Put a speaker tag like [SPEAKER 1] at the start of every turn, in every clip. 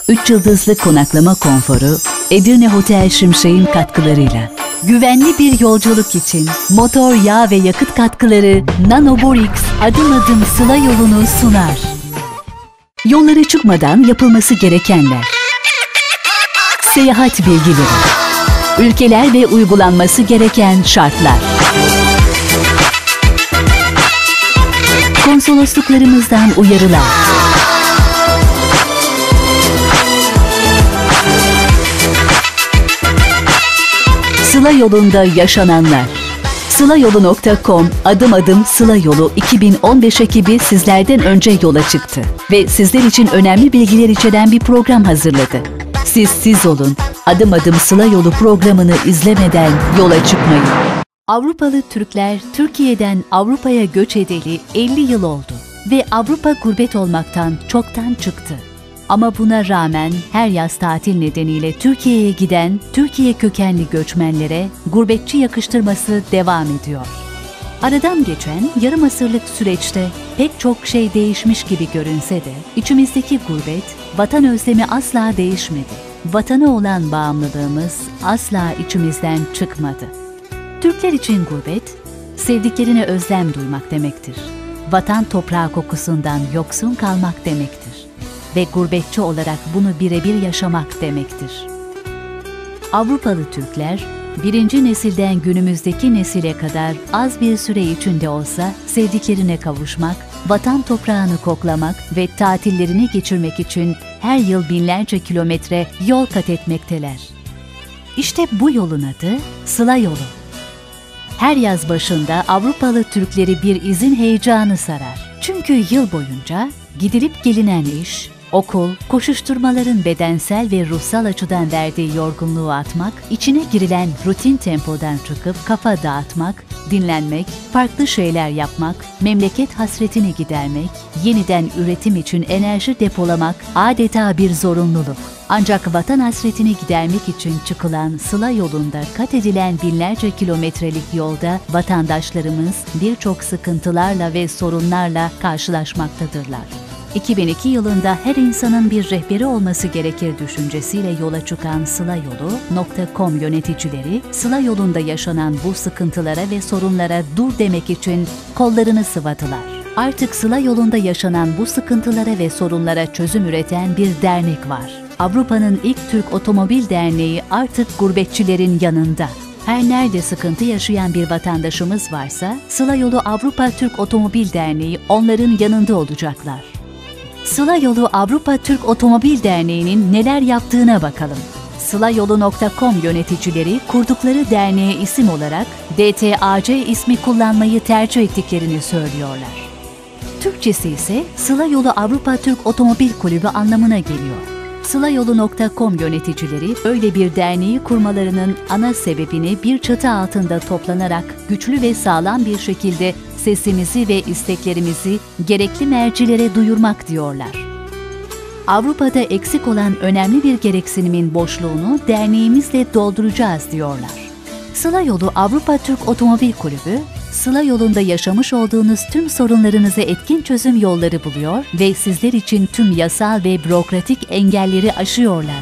[SPEAKER 1] 3 yıldızlı konaklama konforu Edirne Otel Şimşek'in katkılarıyla. Güvenli bir yolculuk için motor, yağ ve yakıt katkıları Nanoborix adım adım Sıla yolunu sunar. Yollara çıkmadan yapılması gerekenler. Seyahat bilgileri. Ülkeler ve uygulanması gereken şartlar. Konsolosluklarımızdan uyarılar. Sıla yolunda yaşananlar. Sılayolu.com adım adım Sıla yolu 2015 ekibi sizlerden önce yola çıktı ve sizler için önemli bilgiler içeren bir program hazırladı. Siz olun, adım adım Sıla yolu programını izlemeden yola çıkmayın. Avrupalı Türkler Türkiye'den Avrupa'ya göç edeli 50 yıl oldu ve Avrupa gurbet olmaktan çoktan çıktı. Ama buna rağmen her yaz tatil nedeniyle Türkiye'ye giden Türkiye kökenli göçmenlere gurbetçi yakıştırması devam ediyor. Aradan geçen yarım asırlık süreçte pek çok şey değişmiş gibi görünse de içimizdeki gurbet, vatan özlemi asla değişmedi. Vatana olan bağımlılığımız asla içimizden çıkmadı. Türkler için gurbet, sevdiklerine özlem duymak demektir. Vatan toprağı kokusundan yoksun kalmak demektir. Ve gurbetçi olarak bunu birebir yaşamak demektir. Avrupalı Türkler, birinci nesilden günümüzdeki nesile kadar az bir süre içinde olsa sevdiklerine kavuşmak, vatan toprağını koklamak ve tatillerini geçirmek için her yıl binlerce kilometre yol kat etmekteler. İşte bu yolun adı Sıla yolu. Her yaz başında Avrupalı Türkleri bir izin heyecanı sarar. Çünkü yıl boyunca gidilip gelinen iş, okul, koşuşturmaların bedensel ve ruhsal açıdan verdiği yorgunluğu atmak, içine girilen rutin tempodan çıkıp kafa dağıtmak, dinlenmek, farklı şeyler yapmak, memleket hasretini gidermek, yeniden üretim için enerji depolamak adeta bir zorunluluk. Ancak vatan hasretini gidermek için çıkılan Sıla yolunda kat edilen binlerce kilometrelik yolda vatandaşlarımız birçok sıkıntılarla ve sorunlarla karşılaşmaktadırlar. 2002 yılında her insanın bir rehberi olması gerekir düşüncesiyle yola çıkan Sılayolu.com yöneticileri, Sıla yolunda yaşanan bu sıkıntılara ve sorunlara dur demek için kollarını sıvadılar. Artık Sıla yolunda yaşanan bu sıkıntılara ve sorunlara çözüm üreten bir dernek var. Avrupa'nın ilk Türk Otomobil Derneği artık gurbetçilerin yanında. Her nerede sıkıntı yaşayan bir vatandaşımız varsa, Sıla Yolu Avrupa Türk Otomobil Derneği onların yanında olacaklar. Sıla Yolu Avrupa Türk Otomobil Derneği'nin neler yaptığına bakalım. Sılayolu.com yöneticileri kurdukları derneğe isim olarak DTAC ismi kullanmayı tercih ettiklerini söylüyorlar. Türkçesi ise Sıla Yolu Avrupa Türk Otomobil Kulübü anlamına geliyor. Sılayolu.com yöneticileri öyle bir derneği kurmalarının ana sebebini bir çatı altında toplanarak güçlü ve sağlam bir şekilde sesimizi ve isteklerimizi gerekli mercilere duyurmak diyorlar. Avrupa'da eksik olan önemli bir gereksinimin boşluğunu derneğimizle dolduracağız diyorlar. Sıla Yolu Avrupa Türk Otomobil Kulübü, Sıla yolunda yaşamış olduğunuz tüm sorunlarınıza etkin çözüm yolları buluyor ve sizler için tüm yasal ve bürokratik engelleri aşıyorlar.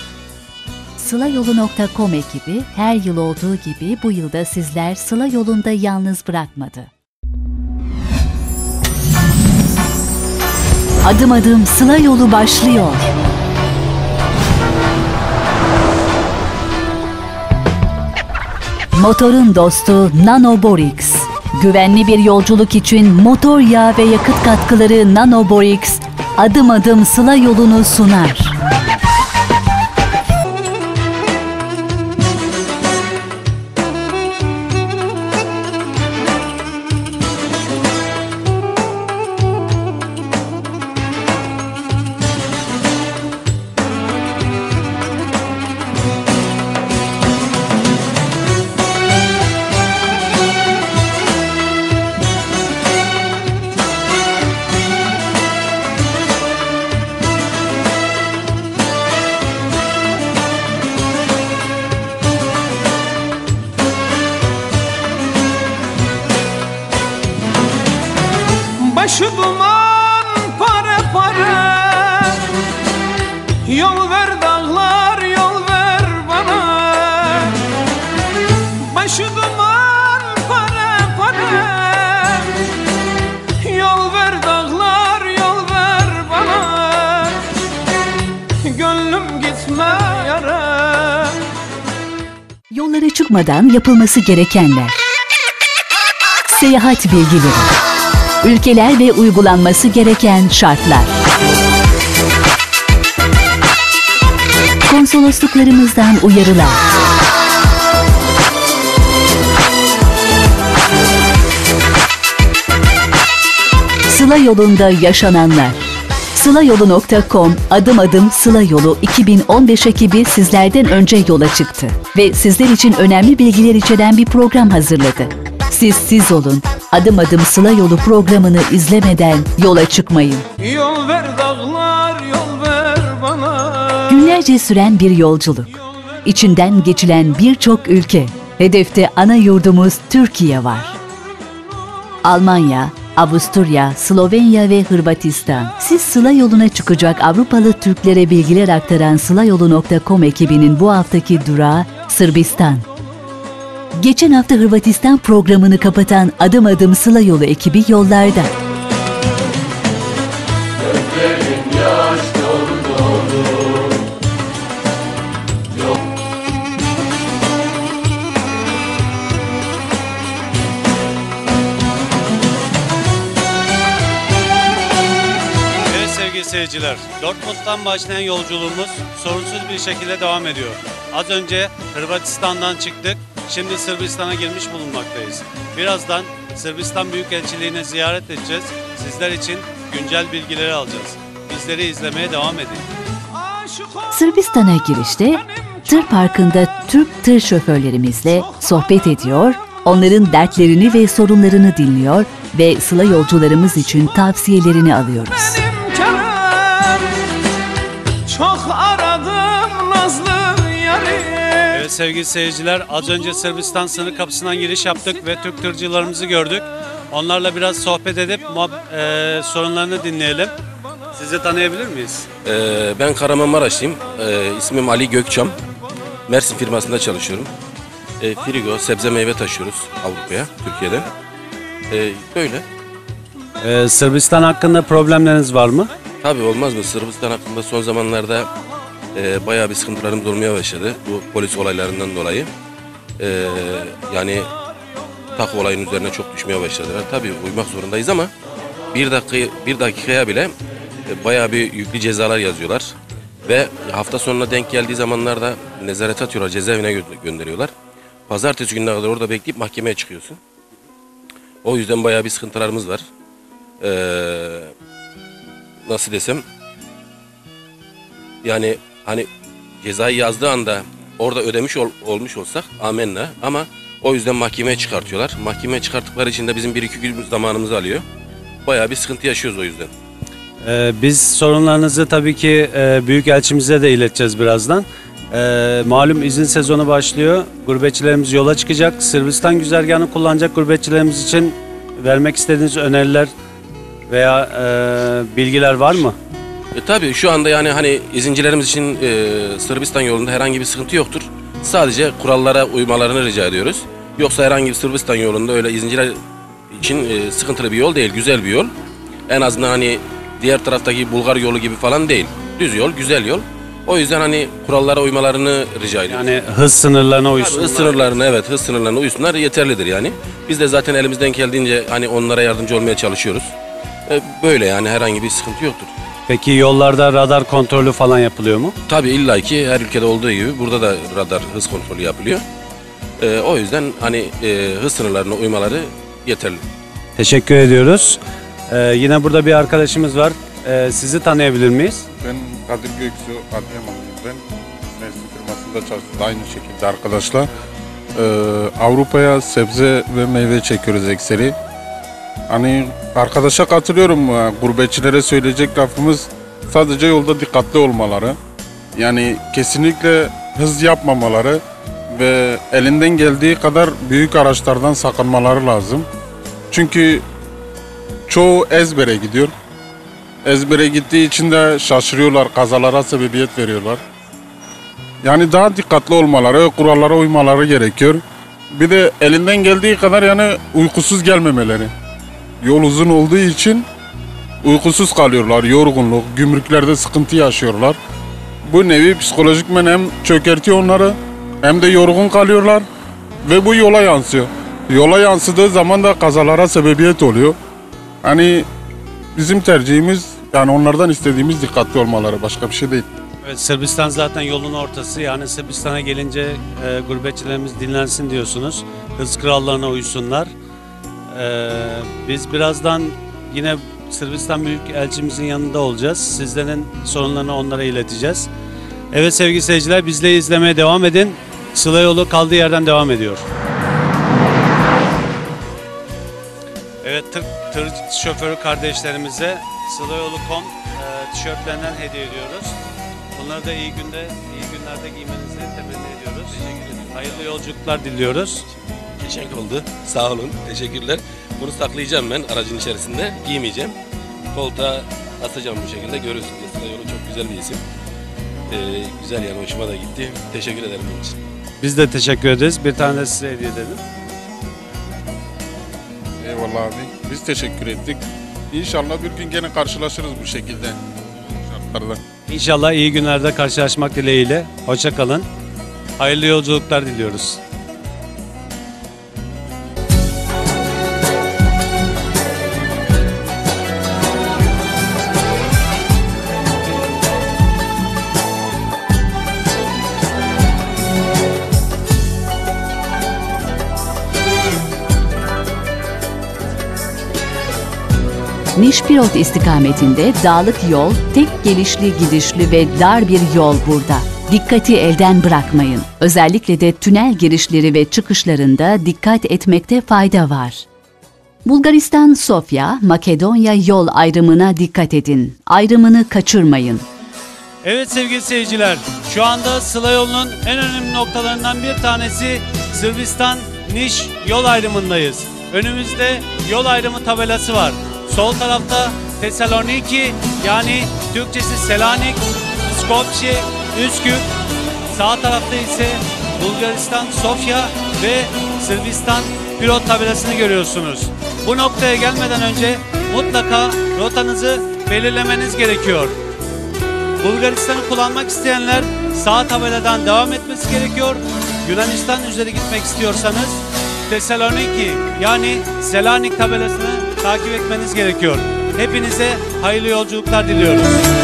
[SPEAKER 1] Sılayolu.com ekibi her yıl olduğu gibi bu yılda sizler Sıla yolunda yalnız bırakmadı. Adım adım Sıla yolu başlıyor. Motorun dostu Nanoborix. Güvenli bir yolculuk için motor yağı ve yakıt katkıları Nanoborix adım adım Sıla yolunu sunar.
[SPEAKER 2] Yol ver dağlar, yol ver bana. Başı duman, para para. Yol ver dağlar, yol ver bana. Gönlüm gitme yara.
[SPEAKER 1] Yollara çıkmadan yapılması gerekenler. Seyahat bilgileri. Ülkeler ve uygulanması gereken şartlar. Konsolosluklarımızdan uyarılar. Sıla yolunda yaşananlar. Sılayolu.com adım adım Sıla Yolu 2015 ekibi sizlerden önce yola çıktı ve sizler için önemli bilgiler içeren bir program hazırladı. Siz olun. Adım adım Sıla Yolu programını izlemeden yola çıkmayın.
[SPEAKER 2] Yol ver dağlar, yol ver bana.
[SPEAKER 1] Günlerce süren bir yolculuk. İçinden geçilen birçok ülke. Hedefte ana yurdumuz Türkiye var. Almanya, Avusturya, Slovenya ve Hırvatistan. Siz Sıla yoluna çıkacak Avrupalı Türklere bilgiler aktaran Sılayolu.com ekibinin bu haftaki durağı Sırbistan. Geçen hafta Hırvatistan programını kapatan adım adım Sıla Yolu ekibi yollarda.
[SPEAKER 3] Sevgili seyirciler, Dortmund'dan başlayan yolculuğumuz sorunsuz bir şekilde devam ediyor. Az önce Hırvatistan'dan çıktık, şimdi Sırbistan'a girmiş bulunmaktayız. Birazdan Sırbistan Büyükelçiliğine ziyaret edeceğiz. Sizler için güncel bilgileri alacağız. Bizleri izlemeye devam edin.
[SPEAKER 1] Sırbistan'a girişte tır parkında Türk tır şoförlerimizle sohbet ediyor, onların dertlerini ve sorunlarını dinliyor ve Sıla yolcularımız için tavsiyelerini alıyoruz.
[SPEAKER 2] Çok aradım nazlı yâri.
[SPEAKER 3] Evet sevgili seyirciler, az önce Sırbistan sınır kapısından giriş yaptık ve Türk tırcılarımızı gördük. Onlarla biraz sohbet edip sorunlarını dinleyelim. Sizi tanıyabilir miyiz?
[SPEAKER 4] Ben Kahramanmaraşlıyım. İsmim Ali Gökçam. Mersin firmasında çalışıyorum. Frigo, sebze meyve taşıyoruz Avrupa'ya, Türkiye'den. Böyle.
[SPEAKER 3] Sırbistan hakkında problemleriniz var mı?
[SPEAKER 4] Tabii olmaz mı? Sırbistan hakkında son zamanlarda bayağı bir sıkıntılarımız olmaya başladı. Bu polis olaylarından dolayı. Yani tak olayın üzerine çok düşmeye başladılar. Tabii uymak zorundayız ama bir dakikaya bile bayağı bir yüklü cezalar yazıyorlar. Ve hafta sonuna denk geldiği zamanlarda nezarete atıyorlar, cezaevine gönderiyorlar. Pazartesi gününe kadar orada bekleyip mahkemeye çıkıyorsun. O yüzden bayağı bir sıkıntılarımız var. Nasıl desem, yani hani cezayı yazdığı anda orada ödemiş olmuş olsak amenna, ama o yüzden mahkemeye çıkartıyorlar. Mahkemeye çıkarttıkları için de bizim 1-2 gün zamanımızı alıyor. Bayağı bir sıkıntı yaşıyoruz o yüzden.
[SPEAKER 3] Biz sorunlarınızı tabii ki Büyükelçimize de ileteceğiz birazdan. Malum izin sezonu başlıyor. Gurbetçilerimiz yola çıkacak. Sırbistan güzergahını kullanacak gurbetçilerimiz için vermek istediğiniz öneriler veya bilgiler var mı?
[SPEAKER 4] Tabii şu anda yani hani izincilerimiz için Sırbistan yolunda herhangi bir sıkıntı yoktur. Sadece kurallara uymalarını rica ediyoruz. Yoksa herhangi bir Sırbistan yolunda öyle izinciler için sıkıntılı bir yol değil, güzel bir yol. En azından hani diğer taraftaki Bulgar yolu gibi falan değil. Düz yol, güzel yol. O yüzden hani kurallara uymalarını rica ediyoruz.
[SPEAKER 3] Yani hız sınırlarına uysunlar.
[SPEAKER 4] Hız sınırlarına, evet, hız sınırlarına uysunlar yeterlidir yani. Biz de zaten elimizden geldiğince hani onlara yardımcı olmaya çalışıyoruz. Böyle yani herhangi bir sıkıntı yoktur.
[SPEAKER 3] Peki yollarda radar kontrolü falan yapılıyor mu?
[SPEAKER 4] Tabii illaki her ülkede olduğu gibi burada da radar hız kontrolü yapılıyor. O yüzden hani hız sınırlarına uymaları yeterli.
[SPEAKER 3] Teşekkür ediyoruz. Yine burada bir arkadaşımız var. Sizi tanıyabilir miyiz?
[SPEAKER 5] Ben Kadir Göksu, Adıyamanlıyım ben. Mersin firmasında çalışıyoruz aynı şekilde arkadaşlar. Avrupa'ya sebze ve meyve çekiyoruz ekseri. Hani arkadaşa katılıyorum, gurbetçilere söyleyecek lafımız sadece yolda dikkatli olmaları. Yani kesinlikle hız yapmamaları ve elinden geldiği kadar büyük araçlardan sakınmaları lazım. Çünkü çoğu ezbere gidiyor. ezbere gittiği için de şaşırıyorlar, kazalara sebebiyet veriyorlar. Yani daha dikkatli olmaları, kurallara uymaları gerekiyor. Bir de elinden geldiği kadar yani uykusuz gelmemeleri. Yol uzun olduğu için uykusuz kalıyorlar, yorgunluk, gümrüklerde sıkıntı yaşıyorlar. Bu nevi psikolojikmen hem çökertiyor onları hem de yorgun kalıyorlar ve bu yola yansıyor. Yola yansıdığı zaman da kazalara sebebiyet oluyor. Hani bizim tercihimiz, yani onlardan istediğimiz dikkatli olmaları, başka bir şey değil.
[SPEAKER 3] Evet, Sırbistan zaten yolun ortası. Yani Sırbistan'a gelince gurbetçilerimiz dinlensin diyorsunuz. Hız kurallarına uysunlar. Biz birazdan yine Sırbistan Büyükelçimizin yanında olacağız. Sizlerin sorunlarını onlara ileteceğiz. Evet sevgili seyirciler, bizleri izlemeye devam edin. Sıla Yolu kaldığı yerden devam ediyor. Evet, tır şoförü kardeşlerimize Sılayolu.com tişörtlerinden hediye ediyoruz. Bunları da iyi günlerde giymenizi temenni ediyoruz. Hayırlı yolculuklar diliyoruz.
[SPEAKER 4] Teşekkür oldu. Sağ olun. Teşekkürler. Bunu saklayacağım ben aracın içerisinde. Giymeyeceğim. Koltuğa asacağım bu şekilde. Görüyorsunuz. Sıla Yolu çok güzel bir isim. Güzel yani, hoşuma da gitti. Teşekkür ederim bunun için.
[SPEAKER 3] Biz de teşekkür ederiz. Bir tane de size hediye edelim.
[SPEAKER 5] Eyvallah abi. Biz teşekkür ettik. İnşallah bir gün gene karşılaşırız bu şekilde. Şartlarda.
[SPEAKER 3] İnşallah iyi günlerde karşılaşmak dileğiyle. Hoşça kalın. Hayırlı yolculuklar diliyoruz.
[SPEAKER 1] Nişpirot istikametinde dağlık yol, tek gelişli gidişli ve dar bir yol burada. Dikkati elden bırakmayın. Özellikle de tünel girişleri ve çıkışlarında dikkat etmekte fayda var. Bulgaristan-Sofya, Makedonya yol ayrımına dikkat edin. Ayrımını kaçırmayın.
[SPEAKER 3] Evet sevgili seyirciler, şu anda Sıla Yolu'nun en önemli noktalarından bir tanesi Sırbistan-Niş yol ayrımındayız. Önümüzde yol ayrımı tabelası var. Sol tarafta Tesaloniki, yani Türkçesi Selanik, Skopje, Üsküp. Sağ tarafta ise Bulgaristan, Sofya ve Sırbistan pilot tabelasını görüyorsunuz. Bu noktaya gelmeden önce mutlaka rotanızı belirlemeniz gerekiyor. Bulgaristan'ı kullanmak isteyenler sağ tabeladan devam etmesi gerekiyor. Yunanistan üzeri gitmek istiyorsanız Tesaloniki, yani Selanik tabelasını takip etmeniz gerekiyor. Hepinize hayırlı yolculuklar diliyoruz.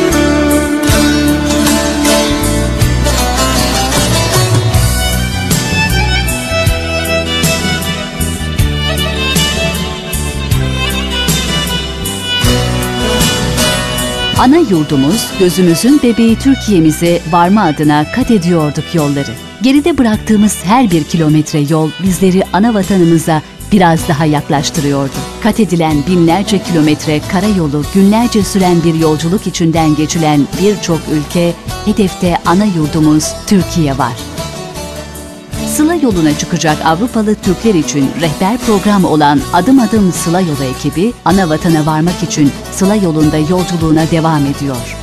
[SPEAKER 1] Ana yurdumuz, gözümüzün bebeği Türkiye'mize varma adına kat ediyorduk yolları. Geride bıraktığımız her bir kilometre yol bizleri ana vatanımıza biraz daha yaklaştırıyordu. Kat edilen binlerce kilometre karayolu, günlerce süren bir yolculuk içinden geçilen birçok ülke, hedefte ana yurdumuz Türkiye var. Sıla yoluna çıkacak Avrupalı Türkler için rehber program olan Adım Adım Sıla Yolu ekibi, ana vatana varmak için Sıla yolunda yolculuğuna devam ediyor.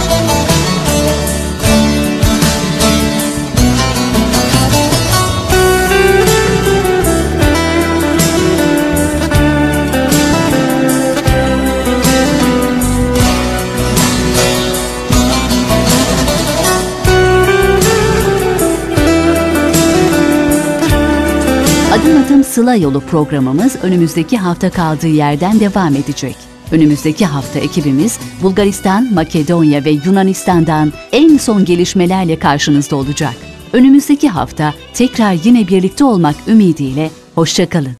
[SPEAKER 1] Adım Adım Sıla Yolu programımız önümüzdeki hafta kaldığı yerden devam edecek. Önümüzdeki hafta ekibimiz Bulgaristan, Makedonya ve Yunanistan'dan en son gelişmelerle karşınızda olacak. Önümüzdeki hafta tekrar yine birlikte olmak ümidiyle hoşça kalın.